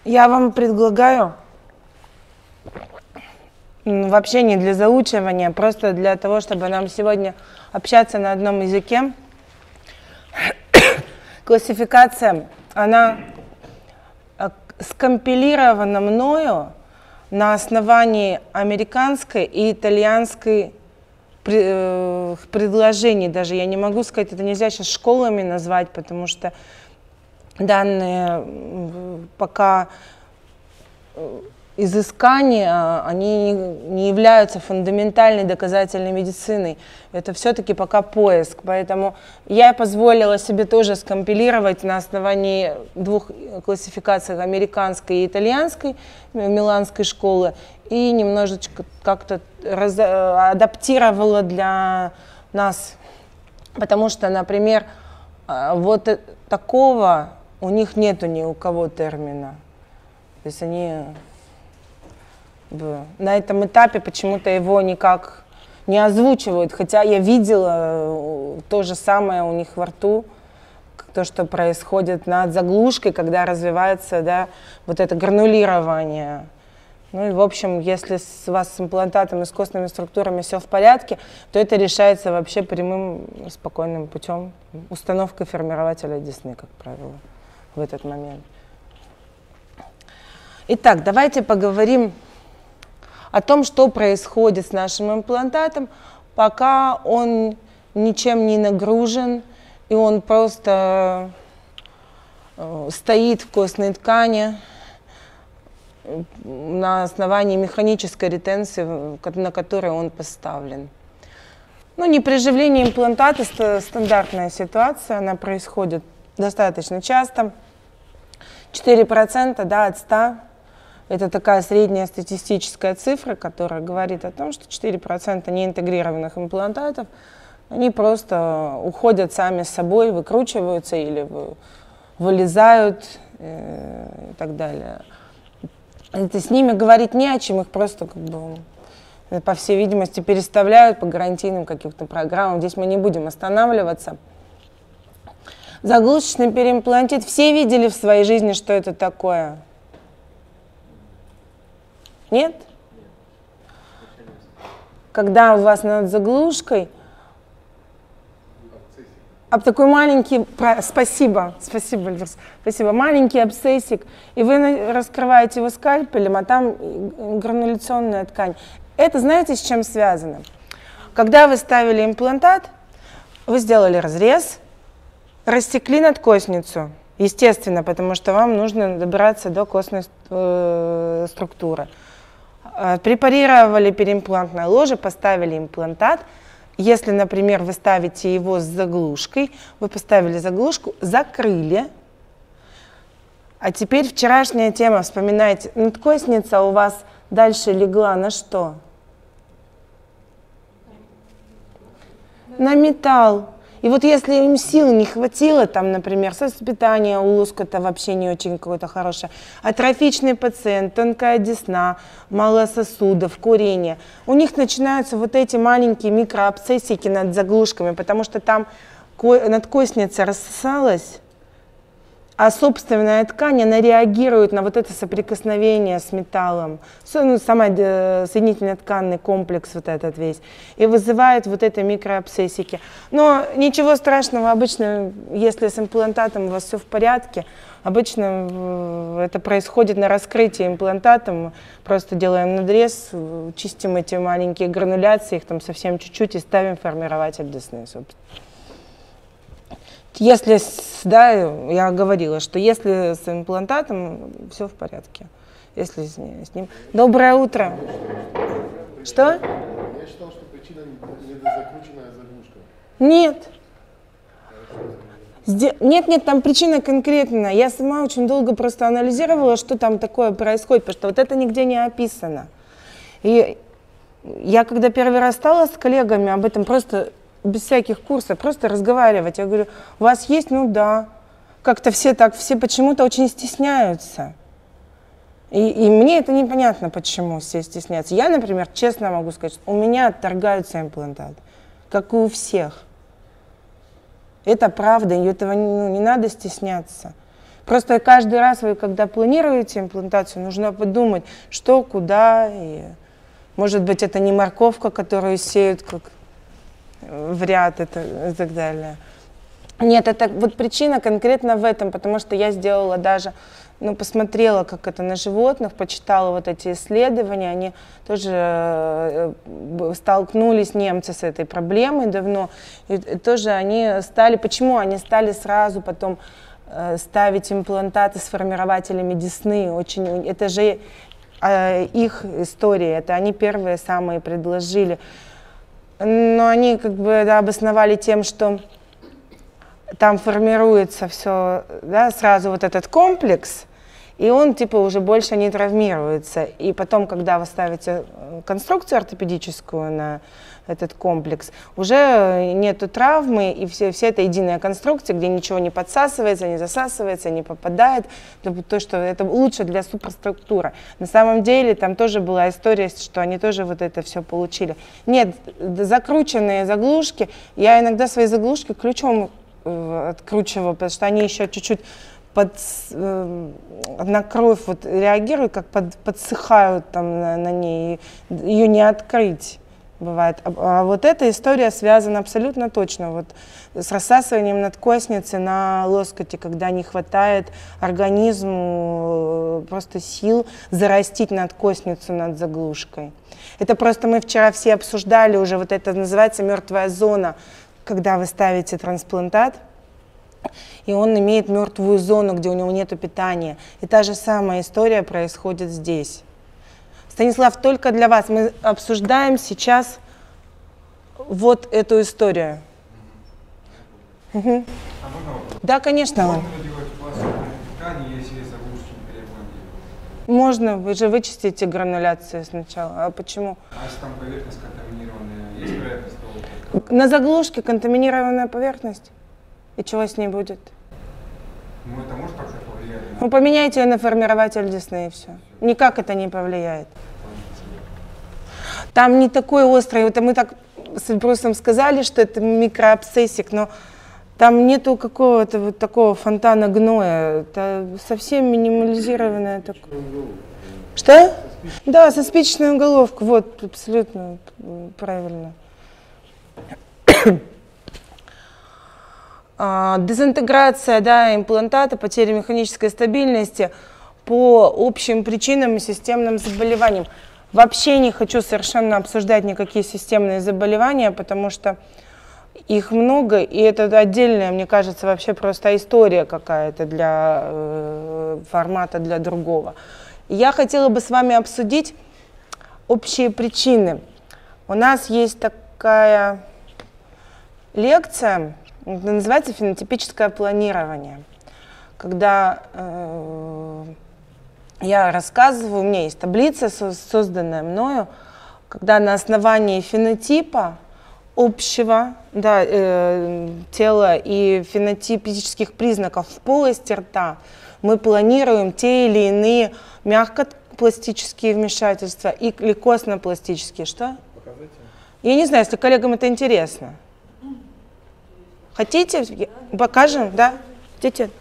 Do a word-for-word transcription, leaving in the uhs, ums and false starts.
Я вам предлагаю, вообще не для заучивания, просто для того, чтобы нам сегодня общаться на одном языке. Классификация, она скомпилирована мною на основании американской и итальянской предложений. Даже я не могу сказать, это нельзя сейчас школами назвать, потому что данные пока изыскания, они не являются фундаментальной доказательной медициной. Это все-таки пока поиск. Поэтому я позволила себе тоже скомпилировать на основании двух классификаций, американской и итальянской, миланской школы, и немножечко как-то раз, адаптировала для нас. Потому что, например, вот такого у них нету ни у кого термина. То есть они на этом этапе почему-то его никак не озвучивают, хотя я видела то же самое у них во рту, то, что происходит над заглушкой, когда развивается, да, вот это гранулирование. Ну и, в общем, если с, у вас с имплантатом и с костными структурами все в порядке, то это решается вообще прямым, спокойным путем, установкой формирователя десны, как правило, в этот момент. Итак, давайте поговорим о том, что происходит с нашим имплантатом, пока он ничем не нагружен, и он просто стоит в костной ткани на основании механической ретенции, на которой он поставлен. Ну, не при живлении имплантата стандартная ситуация, она происходит достаточно часто. четыре процента, да, от ста. Это такая средняя статистическая цифра, которая говорит о том, что четыре процента неинтегрированных имплантатов, они просто уходят сами с собой, выкручиваются или вылезают э, и так далее. Это с ними говорить не о чем, их просто, как бы, по всей видимости, переставляют по гарантийным каким-то программам. Здесь мы не будем останавливаться. Заглушечный переимплантит. Все видели в своей жизни, что это такое? Нет? Когда у вас над заглушкой об такой маленький, спасибо, спасибо, Эльвирс, спасибо, маленький абсцессик, и вы раскрываете его скальпелем, а там грануляционная ткань. Это знаете, с чем связано? Когда вы ставили имплантат, вы сделали разрез, рассекли надкостницу, естественно, потому что вам нужно добраться до костной э, структуры. Препарировали переимплантное ложе, поставили имплантат. Если, например, вы ставите его с заглушкой, вы поставили заглушку, закрыли. А теперь вчерашняя тема, вспоминайте, надкостница у вас дальше легла на что? На металл. И вот если им сил не хватило, там, например, сосцветание у лоскута вообще не очень какое-то хорошее, атрофичный пациент, тонкая десна, мало сосудов, курение, у них начинаются вот эти маленькие микроабсцессики над заглушками, потому что там надкостница рассосалась, а собственная ткань, она реагирует на вот это соприкосновение с металлом, ну, сама соединительно-тканный комплекс вот этот весь, и вызывает вот это микроабсцессики. Но ничего страшного, обычно, если с имплантатом у вас все в порядке, обычно это происходит на раскрытии имплантатом, мы просто делаем надрез, чистим эти маленькие грануляции, их там совсем чуть-чуть, и ставим формирователь десны, собственно. Если, да, я говорила, что если с имплантатом, все в порядке. Если с ним. Доброе утро. Что? Я считал, что причина недозакрученная заглушка. Нет. Нет, нет, там причина конкретная. Я сама очень долго просто анализировала, что там такое происходит, потому что вот это нигде не описано. И я когда первый раз стала с коллегами об этом просто без всяких курсов, просто разговаривать. Я говорю, у вас есть? Ну да. Как-то все так, все почему-то очень стесняются. И, и мне это непонятно, почему все стесняются. Я, например, честно могу сказать, что у меня отторгаются имплантаты, как и у всех. Это правда, и этого ну, не надо стесняться. Просто каждый раз вы, когда планируете имплантацию, нужно подумать, что, куда. И, может быть, это не морковка, которую сеют как в ряд это, и так далее. Нет, это вот причина конкретно в этом, потому что я сделала даже, ну, посмотрела, как это на животных, почитала вот эти исследования, они тоже э, столкнулись, немцы, с этой проблемой давно, и, и тоже они стали, почему они стали сразу потом э, ставить имплантаты с формирователями десны, очень, это же э, их история, это они первые самые предложили, но они как бы, да, обосновали тем, что там формируется все, да, сразу вот этот комплекс, и он типа уже больше не травмируется. И потом, когда вы ставите конструкцию ортопедическую на этот комплекс, уже нету травмы, и все, все это единая конструкция, где ничего не подсасывается, не засасывается, не попадает. То, что это лучше для суперструктуры. На самом деле там тоже была история, что они тоже вот это все получили. Нет, закрученные заглушки, я иногда свои заглушки ключом откручиваю, потому что они еще чуть-чуть под, э, на кровь вот реагируют, как под, подсыхают там на, на ней, ее не открыть бывает. А, а вот эта история связана абсолютно точно вот с рассасыванием надкостницы на лоскоте, когда не хватает организму просто сил зарастить надкостницу над заглушкой. Это просто мы вчера все обсуждали уже, вот это называется мертвая зона, когда вы ставите трансплантат, и он имеет мертвую зону, где у него нет питания. И та же самая история происходит здесь. Станислав, только для вас мы обсуждаем сейчас вот эту историю. Угу. Да, конечно. Можно ли делать пластику ткани, если заглушки не перепланированы? Можно, вы же вычистите грануляцию сначала. А почему? А если там поверхность контаминированная, есть вероятность того, что... На заглушке контаминированная поверхность. И чего с ней будет? Ну, это может как-то повлиять на... Ну, поменяйте ее на формирователь десны, и все. Никак это не повлияет. Там не такой острый, это мы так с Брусом сказали, что это микроабсцессик, но там нету какого-то вот такого фонтана гноя. Это совсем минимализированное такое. Что? Да, со спичечной уголовкой, вот, абсолютно правильно. Дезинтеграция, да, имплантата, потеря механической стабильности по общим причинам и системным заболеваниям. Вообще не хочу совершенно обсуждать никакие системные заболевания, потому что их много, и это отдельная, мне кажется, вообще просто история какая-то для э, формата, для другого. Я хотела бы с вами обсудить общие причины. У нас есть такая лекция, это называется фенотипическое планирование, когда э, я рассказываю, у меня есть таблица, созданная мною, когда на основании фенотипа общего, да, э, тела и фенотипических признаков в полости рта мы планируем те или иные мягкопластические вмешательства или костно-пластические. Что? Покажите. Я не знаю, если коллегам это интересно. Хотите? Покажем, да? Хотите?